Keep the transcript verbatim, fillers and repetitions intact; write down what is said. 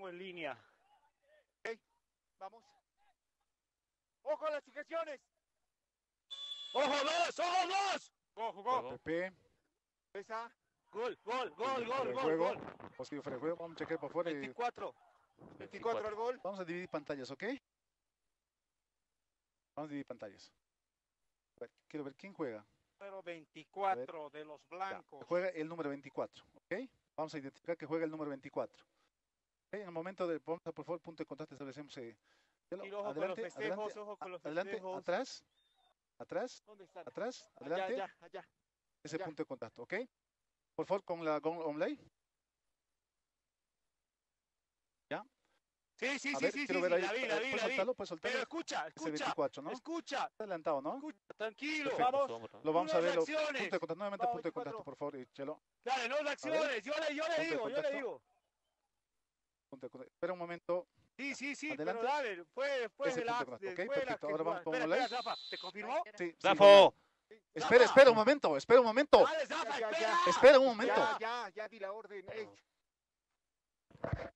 tengo en línea. Ok, vamos. ¡Ojo a las sujeciones! ¡Ojo dos! ¡Ojo dos! ¡Go, jugó! Pepe. Esa. Gol, gol, gol, Fuera gol, de gol, juego. gol. Positivo fuera de juego. Vamos a checar por fuera. y- veinticuatro. veinticuatro al gol. Vamos a dividir pantallas, ¿ok? Vamos a dividir pantallas. A ver, quiero ver quién juega. Número veinticuatro de los Ya, blancos. juega el número veinticuatro, ¿ok? Vamos a identificar que juega el número veinticuatro. ¿Ok? En el momento del, vamos a por favor, punto de contacto, establecemos. Eh, Y ojo con los festejos, ojo con los adelante, festejos. atrás, atrás, ¿Dónde están? atrás, Allá, adelante. allá, allá. Ese allá. punto de contacto, ¿ok? Por favor, con la con Omlay. ¿Ya? Sí, sí, A sí, ver, sí, sí, quiero sí, ver ahí. la vi, la vi, ¿Puedes la vi. soltarlo? ¿Puedes soltarlo? Pero escucha, Ese escucha, veinticuatro, ¿no? escucha, Está adelantado, ¿no? escucha, tranquilo, Perfecto. vamos. Lo vamos a Unas ver. Lo, acciones. punto de contacto, nuevamente Vamos, punto de veinticuatro. contacto, por favor, y Chelo. Dale, no las acciones, yo le, yo le Punto de digo, yo le contacto. digo. Punto de contacto. Espera un momento. Sí, sí, sí, Adelante. pero dale, fue después Ese de la... punto de contacto, ok, después de la perfecto. que Ahora vamos jugaba. con Espera, Olay. espera, Rafa, ¿te confirmó? Sí, sí, ¡Zafo! Espera, espera un momento, espera un momento. Dale, Zafa, Ya, ya, espera. ya. Espera un momento. Ya, ya, ya di la orden. Ey,